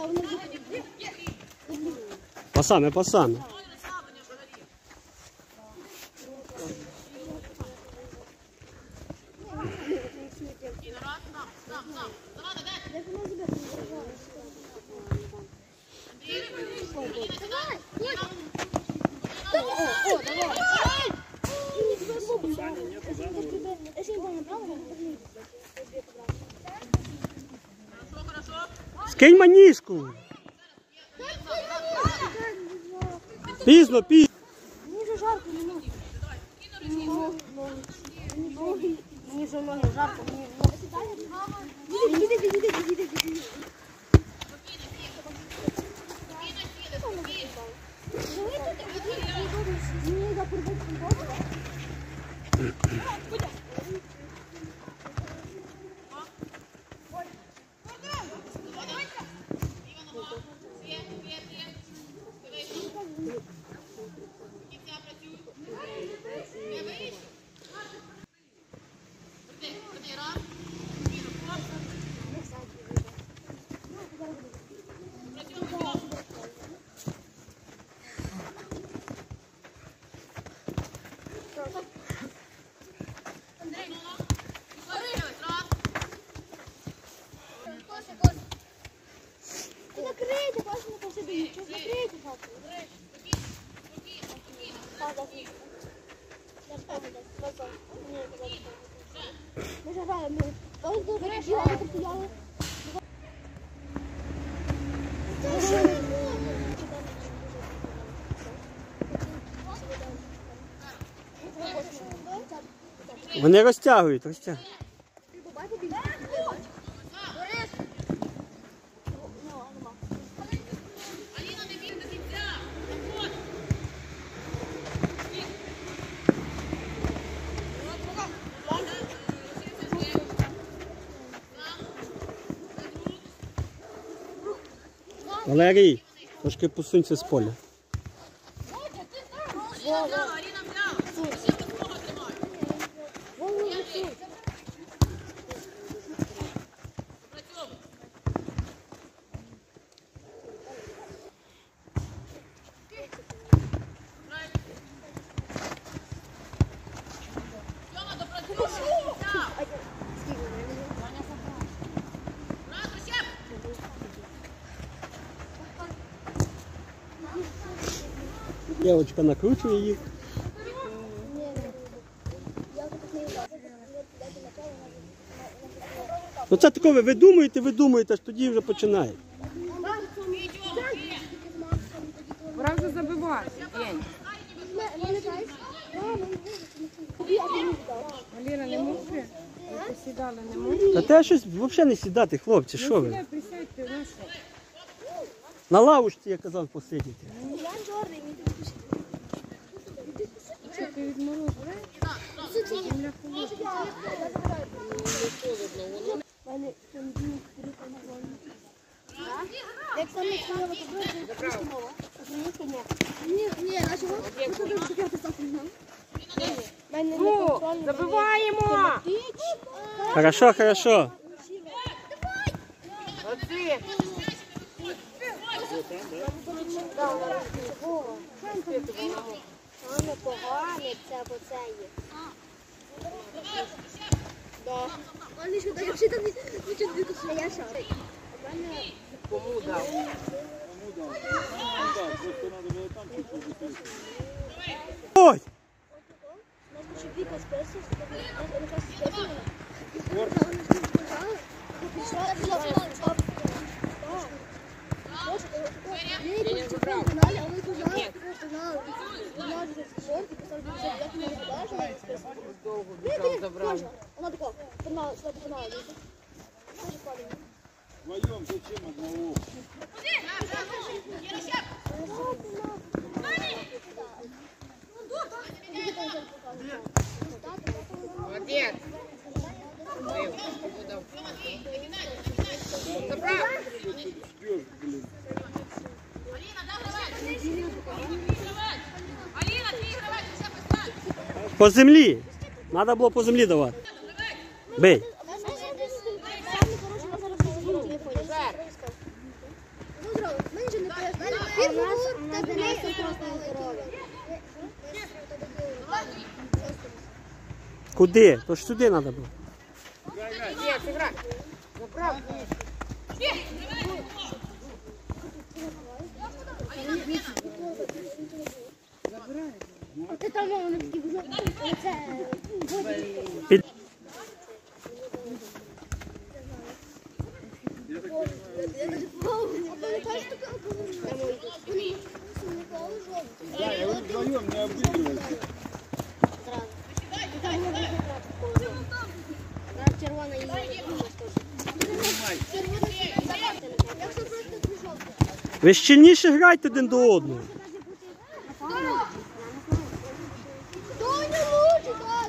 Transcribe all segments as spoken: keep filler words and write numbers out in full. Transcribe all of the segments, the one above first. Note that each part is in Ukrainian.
Пасами, пасами. Скинь манишку. Пізно, пізно. Мені вже жарко, не можу. Мені ноги, мені вже ноги жарко, мені ноги. Їди, їди, їди, їди, їди. Закрийте, бачите, на посередині. Закрийте, бачите. Ми ж граємо. Ось добре, ділаємо, стояли. Вони розтягують, розтягують. Валерій, трошки посунься з поля. Дівчинка накручує їх. Ну це таке, ви думаєте, ви думаєте, аж тоді вже починає. Пора вже забивати. Валера, не мовчи? Ви посідали, не мовчи? Та те щось взагалі не сідати, хлопці, що ви? Присядьте, ну що? На лавочці, я казав, посидіти. Що ти від морозу? Як саме сказала, то буде українська мова. Українська ні. Ні, ні, а чого? Ви туди таке писати не знав? Ну, забиваємо! Хорошо, хорошо. Оці! Саме погане це, бо це є. Так. Вони що, я ще там нічого не кусаю, я шар. Кому дав? Ой! Щоб Віка списав, вона просто списала. Пішла, пішла, пішла. Я забрав. А ви познали, познали. Познали, що спорт, і писали, що я не гадаю, що вона списала. Довго біжав, забрав. Вона така, погнала, сюди погнала. Дуже падає. Вдвоем зачем одного? Молодець! Забрав! Ждешь, блин. По землі. Треба було по землі давати. Бей. Він був та Денису просто здоров'я. Куди? То ж сюди треба було. А ти там вони такі вже це Під... Да, я говорю, вдвоем не обыгрывайся. червона і якщо просто пішов. Ви щільніше грайте один до одного. Хто не лучше, так?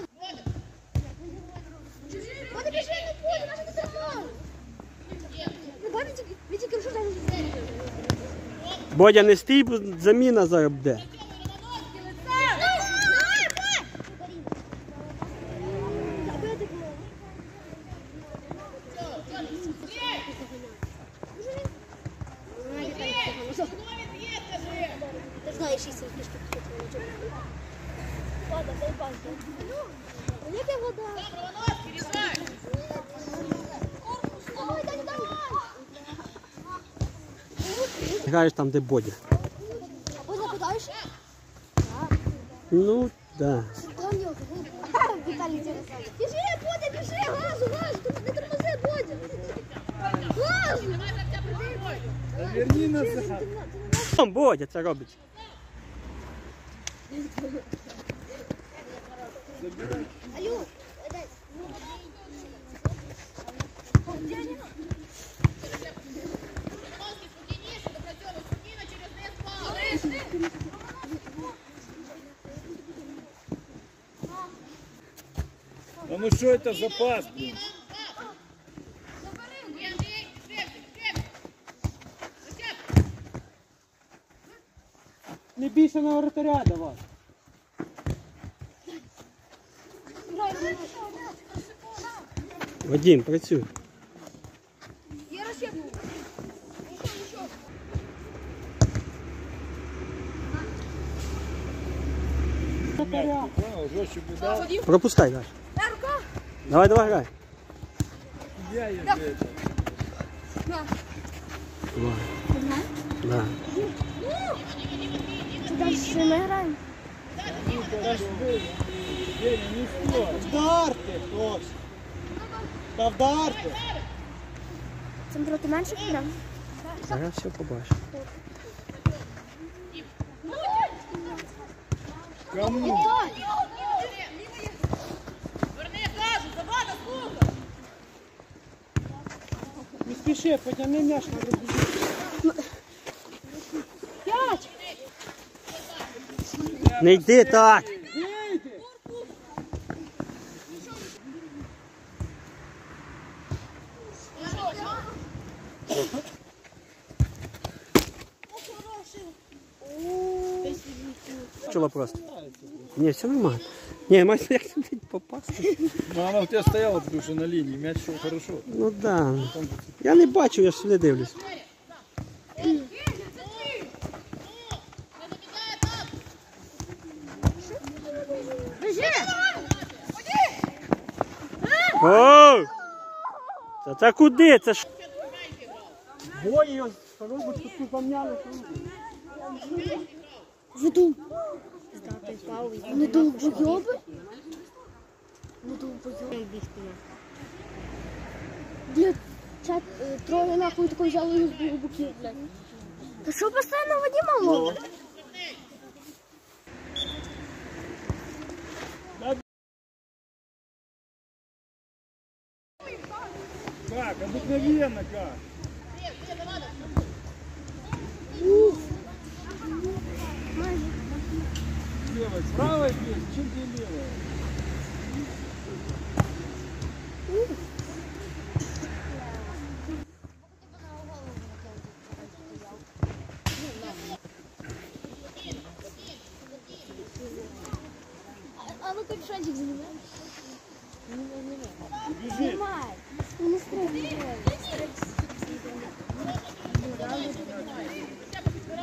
Вони пішли на поле, наше не телефон. Ви бачите, ви тільки що зараз зробили? Бодя, не стій, бо заміна зараз буде. Ти знаєш, що це фішка. Вода, дай пальці. Яка вода? Ой, дай, дай. Граєш там, де Бодя. А Бодя кудаєш? Ну, так. Да. Віталій Тересович. Біжи, Бодя, біжи, газу, газу, не тормози, Бодя. Газу! Верни назад. Там Бодя це робить. Алло, дай. А ну что это за пас, блин? Не більше на воротаря давай. Вадим, працюй. Я розчепну. Понял, жестче бы дал. Пропускай, Даш. Давай, давай, грай. Я езжу это. Давай. Да. Дальше ми граємо. Деня, не стой. Вдарте, хлопці! Та вдарте! Це проти менших грав? Зараз все побачиш. Кому? Не спіши, потягни м'яч на руку. П'ять! Не йди так. Чого просто? Ні, все нормально. Ні, маю як туди попасти. Ну она у тебя стояла, потому что на линии. Мяч шел хорошо. Ну так. Да. Я не бачу, я ж сюди дивлюсь. О! Це, це куди? Це ж... Бої його робить, тут помняли. Веду. Не довбойоби? Не довбойоби. Блядь, чат, е, троє нахуй такої взяли його з двох боків, блядь. Та що постійно Вадима ловить? Как? Обыкновенно как? Левой, справа есть, чем ты левая? А ну капюшончик занимай. Бежи. Занимай. Ну не строй.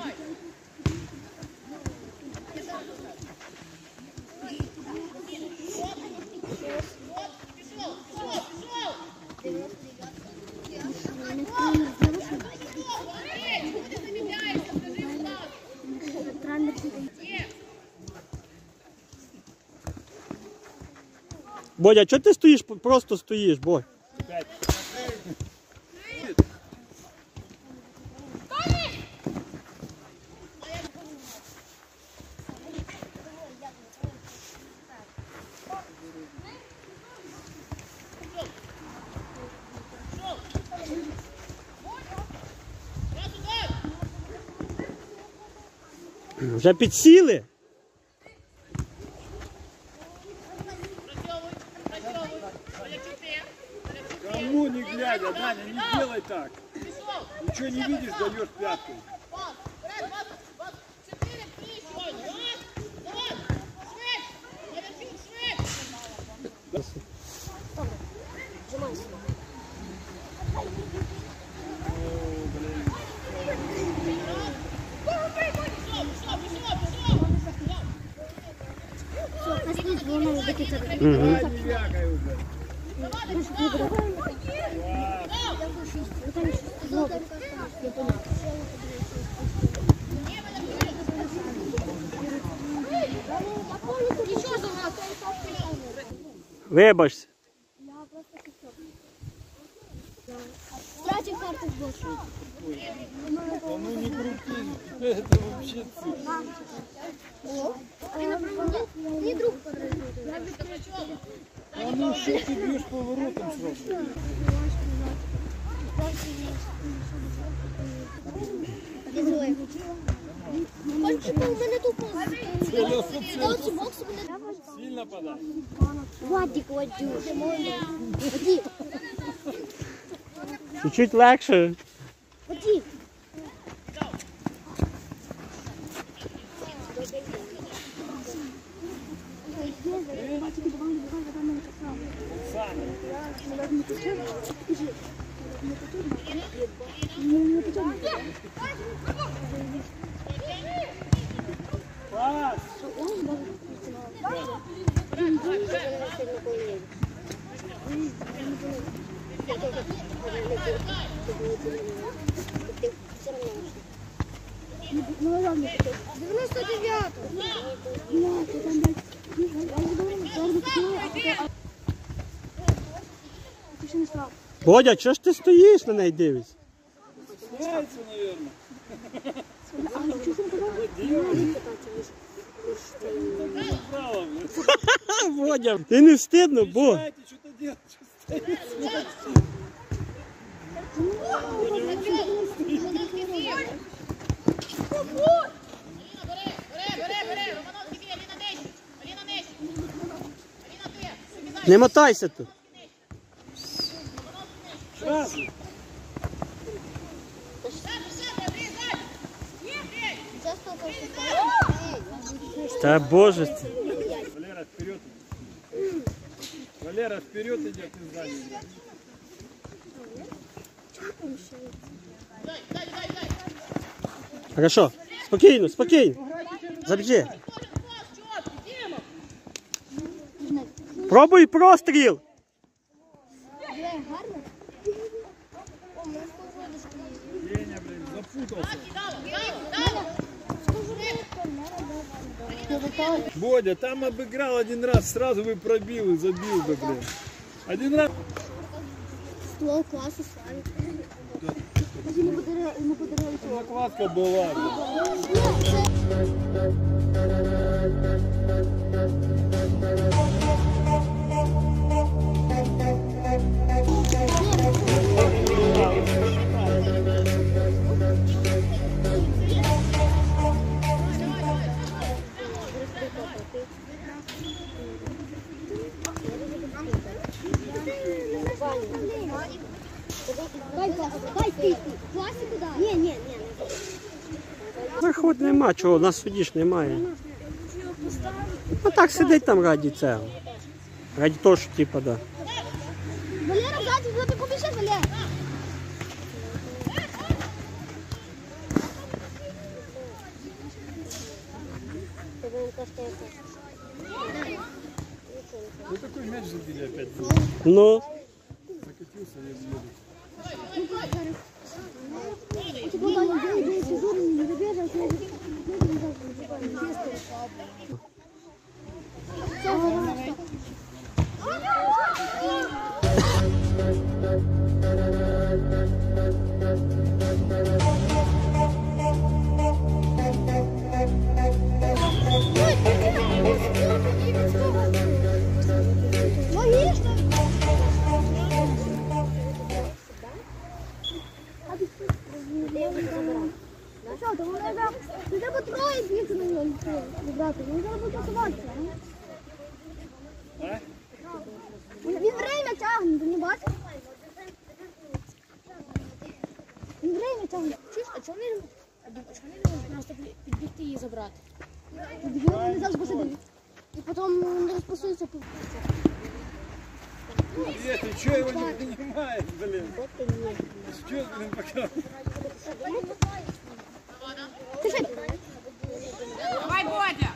Бодя, чого ти стоїш? Просто стоїш, Бодь. Вже підсіли? Кому не глядя, Даня, не делай так. Ничего не видишь, даешь пяткой. Угу. Не вякай уже. Вибачся. Тратив карту в бочку. А ну не крути, это вообще цирк. Мне друг А ну что ты бьешь поворотом сразу? Бачите, у мене тупо. Оці бокси мене. Сильно подай. Вадик, Вадюш. Вадик, Чуть-чуть легше. Вадик. Пас! девяносто девятый. Бодя, чого ж ти стоїш на неї дивишся? Яйца, наверное. Право, блядь. Ха, Бодя, ти не встидно, бо. Знаете, что-то делать, что стоит. Не мотайся тут. Сразу. Та боже. ти. Валера, вперед. Валера, вперед идет и сзади. Хорошо. Спокійно, спокійно. Забіжи. Пробуй простріл. Деня, блин, запутался. Бодя, там обыграл один раз, сразу бы пробил и забил бы, блин. Один раз. Ствол класу ставит. Ему подарили, ему подарили. Накладка была. Дай, дай ты, классику дай. Не, не, не. Заходь нема чого, на суді ж немає. Ну так сидить там раді цього. Раді того, що типа, да. Валера, сзади, куда ты побежишь, Валера? Ну такой мяч забили опять. Ну, Закатился, я съеду. Логічно. Ну що, тому треба, ну треба троє бігти на ньому зібрати, ну треба буде суватися. А? Він время тягне, ти не бачиш? Він время тягне. Чуєш, а чого не, а чого не можеш просто підбігти її забрати? Підбігли, вони зараз посидять. І потім не розпасуються. Нет, ты что его не понимаешь, блин? Что, блин, пока? Давай, Бодя!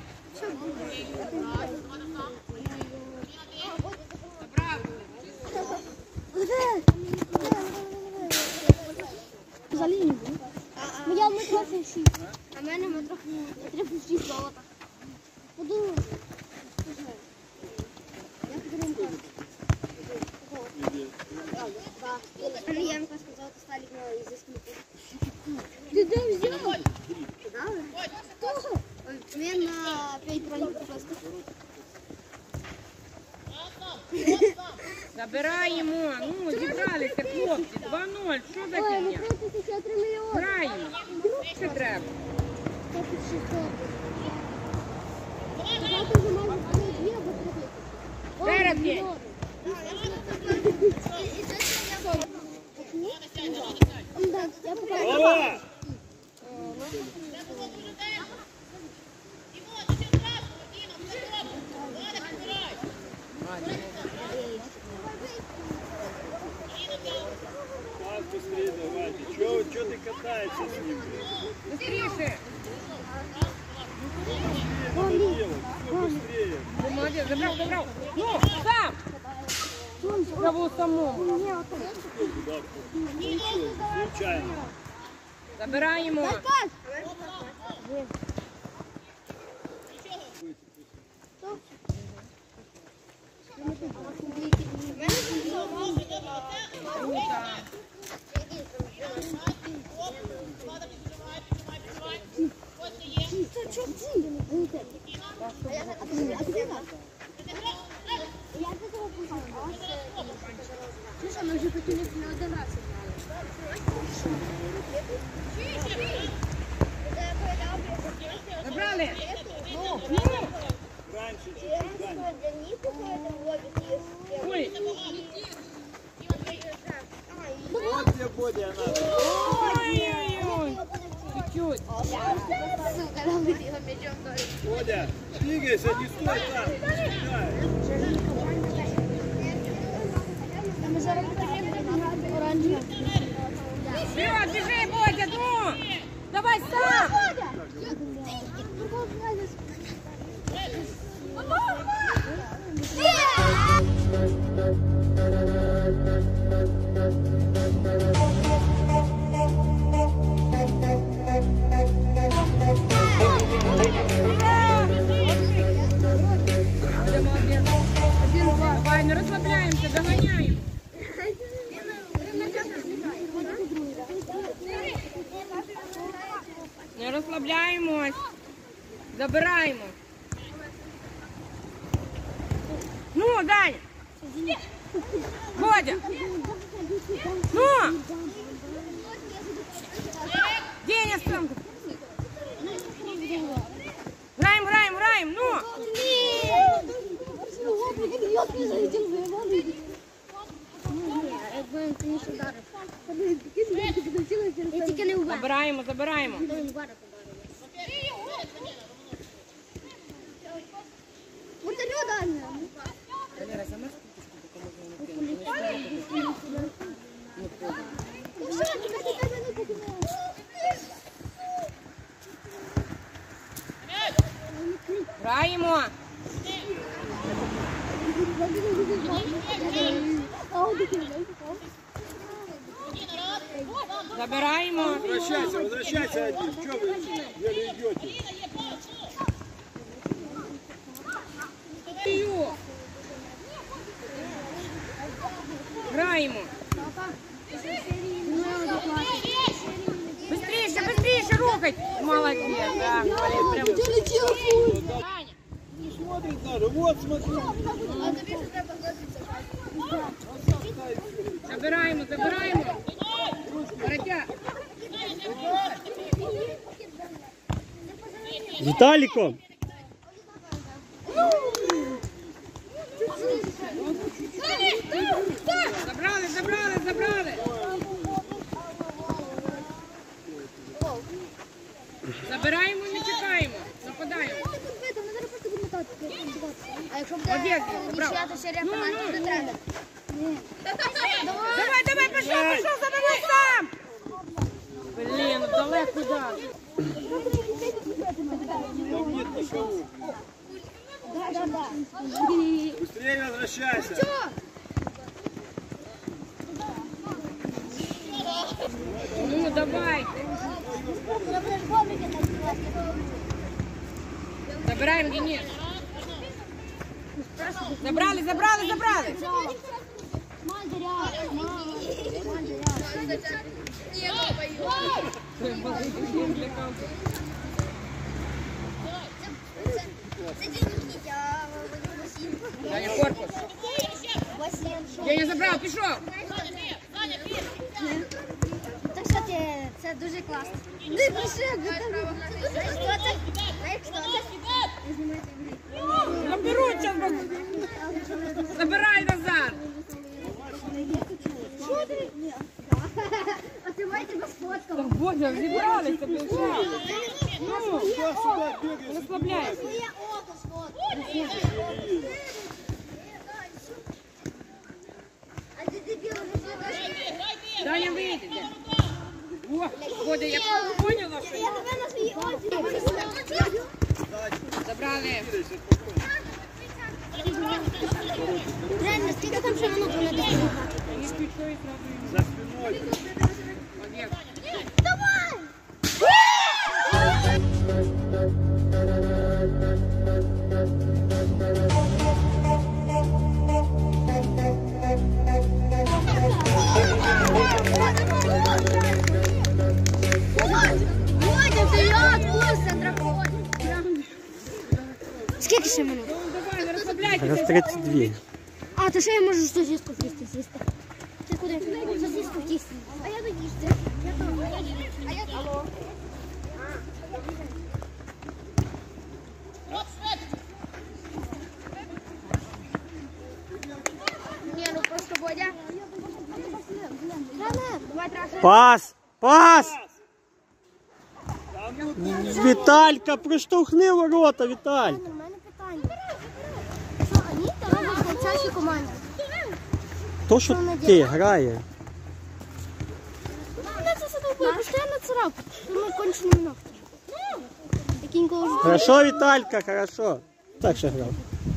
За лінію. Ну я ми трохи шість. А в мене ми трохи трохи шість золота. Подумай. Я підтримку. Ильенко сказал, что Сталик на изысканный. Ты да взял? Да? Кто? Мен на пять броник просто. Забираємо. Ну, зібралися, хлопці. два нуль. Що за Ой, ну фігня? просто сейчас три миллиона. Граємо. Що треба? Вперед, Гень. Да, я покажу. Голова! Так, быстрее давайте. Чё, чё ты катаешься с ним? Быстріше. Надо делать, всё быстрее. Ти молодець, забрав, забрав. Ну, сам. Кого самому. Случайно. Забираємо. Слушай, мы же хотели не один раз Забрали. Раньше, чуть-чуть раньше. Ой. Вот тебе Бодя надо. Ой-ой-ой. Чуть-чуть. Сука, нам выдела мячом тоже. Бодя, двигайся, не стой там. Стой. Там зараз потрібно оранжеве. Вперед, біжи, Бодя, ну. Давай сам. Давай, не розслабляємося, доганяємо. Не розслабляємось. Забираємо. Ну, Даня. Бодя. Ну. Деня, сам. Граємо, граємо, граємо, ну. Я тільки не вбив. Забираємо, забираємо. Вертольот, Даня. Ну що, чекайте, чекайте, не покинули. Граємо. Забираємо. Возвращайся, возвращайся один. Чё вы еле идете? Граємо. Слухай, молодець, да. Прям. Не смотрит даже. Вот смотри. Забираємо, забираємо. Боротя. З Віталіком. Забрали, забрали, забрали. Забираємо, не чекаємо. Нападаємо. А якщо буде нічия, то серія пенальті буде тренер. Давай, давай, пішов, пішов, забирай сам. Блін, далеко дали. Там нет никого. Быстрее возвращайся. Ну, давайте. Забираємо, Денис. Забрали, забрали, забрали. Даня, корпус. Деня забрав, пішов. Це, кстати, це дуже класно. Не пиши, знаєш, хто це? Знаєш, хто це? Не знімайте мене. Заберуть зараз. Забирай назад. Що ти? А ти маєте тебе сфоткав. Боже, зібралися, пішли. Ну, Сюда бегай. розслабляйся. Твоє око сфоткав. А ти дебіл, не сфоткав. Даня, вийдете. О, Бодя, я поняла, що Я тебе на свої очі. забрали. Реально, скільки там ще минут вони десь будуть? За спиной. Молодець. Давай! Водя, вперед, Куся, дракон. Скільки ще минут? Ну, давай, не розслабляйтеся. Раз тридцять два. А, то ще я можу сосиску в тісті з'їсти. Ти куди? Сосиску в тісті. А я доїсти. Я там. А я там. Ні, ну просто Бодя. Давай, Траша. Пас! Пас! Віталька, проштовхни ворота, Віталь. У мене питання. Що, вони роблять в цій команді? То, що ти грає. Мене це задовбує, постійно царапать. Ми кончені ногті. Такінько вже. Хорошо, Віталька, хорошо. Так ще грав.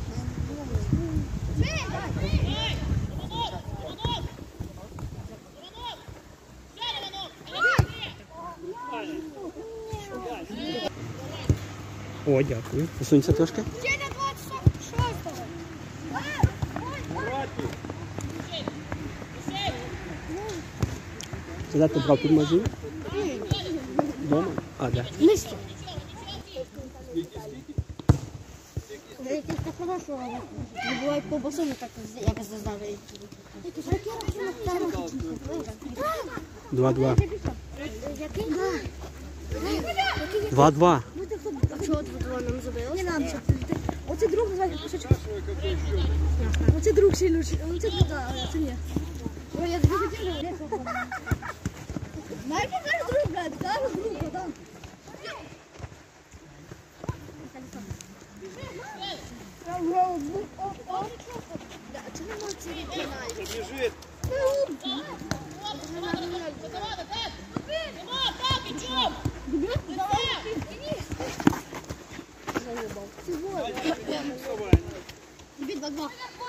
О, дякую. Посунься трошки. Ще на двадцять шостого. Це де ти брав під магазин? Дома? А, де? Мисті. Якийсь так хорошо. Не бувають ковбасу, не так, як заздали. Два-два. Який? Два-два. А чого два нам забили? Не нам, щоб оце друг називає кусочок. Оце друг сильно, оце друг, а це ні. Ой, я тобі хотів говорити. Знаєш, як кажуть друг, блядь, кажуть друг, братан. Чи не можна це відповідати? Побежит. Тобі два-два.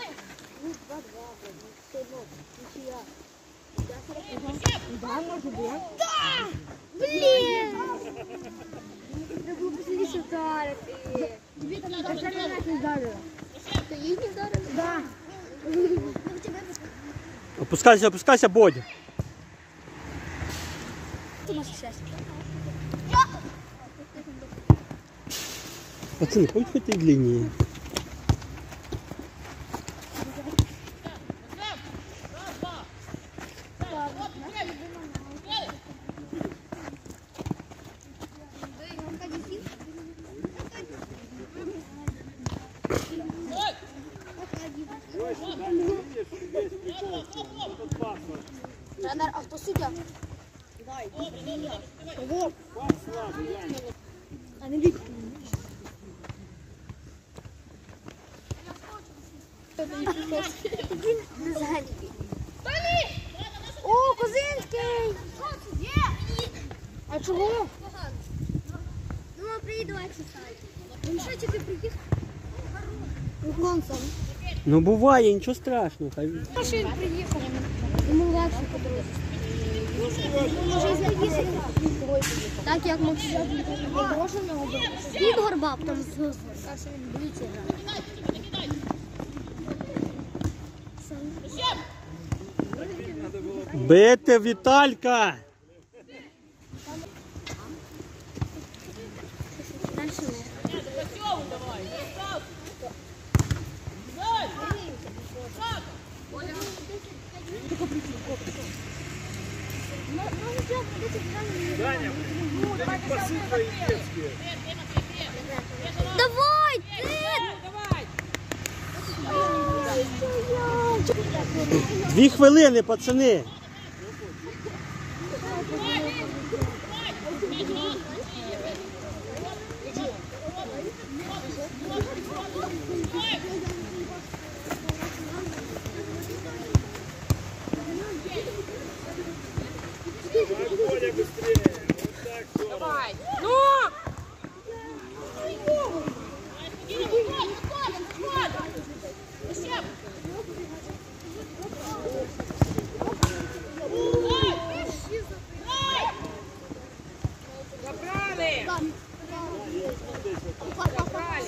Да! Блін! Треба було посильніше вдарити. Тобі там не вдарили. Ти їх не вдарили? Да. Опускайся, опускайся, Бодя. Ти можеш щастя. Пацани, підходьте від лінії. Тренер, а хто суддя? Кого? А не лік. О, Козинський! А чого? Думаю, приїду ексерсайз. Він що тільки приїхав? Уклонцем. Ну буває, нічого страшного. Хай... Машин приїхав. Йому легше по дорозі. Може, заїхав. Так, як Максим. Під горба, потім з поліції грає. Бити, Віталька! Дальше не. Даня, да не пасы твои детские. Давай, ты! Дві хвилини, пацани. Коля, быстрее. Вот так здорово. Давай. Ну! Забрали! Забрали!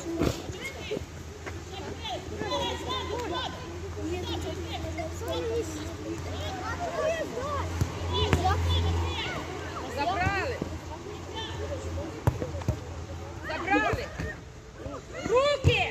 Забрали! Забрали! Руки!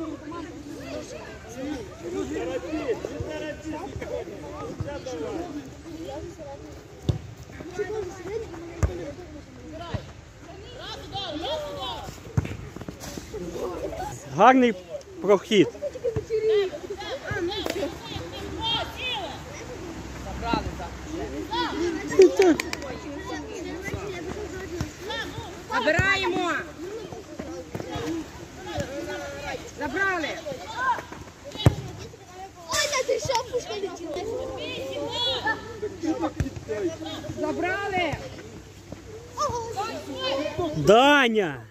Гарний прохід. Забрали, так. Забираємо! Забрали! Ой, да ты шапушка летела. Забрали! Даня!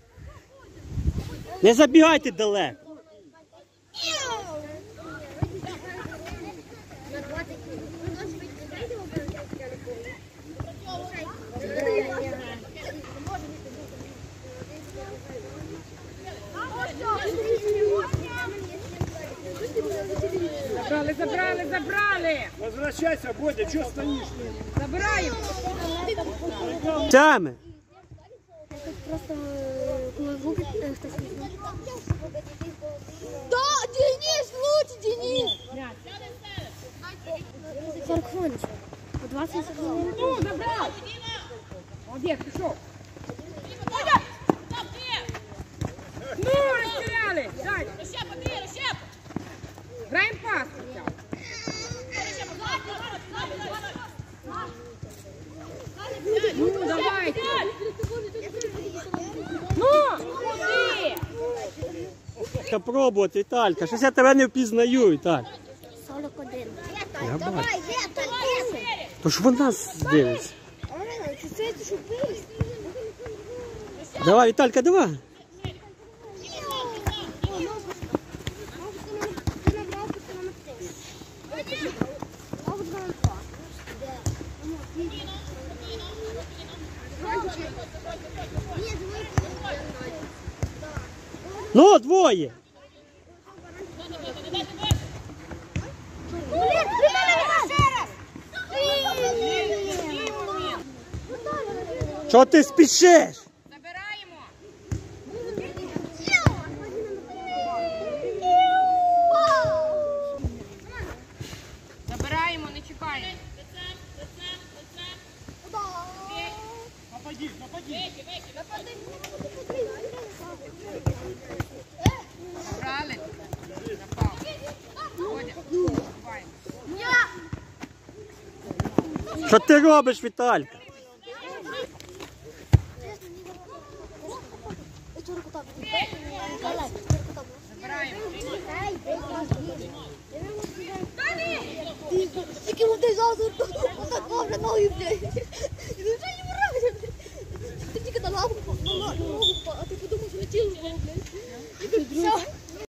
Не забігайте далеко. Забрали, забрали, забрали! Возвращайся, Бодя, что стоишь? Забираємо! Тями. Просто коли в руки хтось візьме. Да, Денис, лучше, Денис! сорок хвилин. По двадцять хвилин. Ну, забрав! Молодець, пішов! Ну, розстріляли! Дай! Граємо пас! Ну, давайте! Ну, куди? Треба пробувати, Віталька. Щось я тебе не впізнаю, Віталь. сорок один. Я бачу. Тож вона дивиться. Давай, Віталька, давай. Ну, двоє. Що ти спішиш? Забираємо! Напади, напади. Брали. Напав. Ходя. Бувай. Що ти робиш, Віталька? Забираємо. Тільки вони зразу отак добре ноги, блядь. І вже не вражає. Ти тільки на лаву, на ногу, а ти подумав, що тіло було, блядь. Все.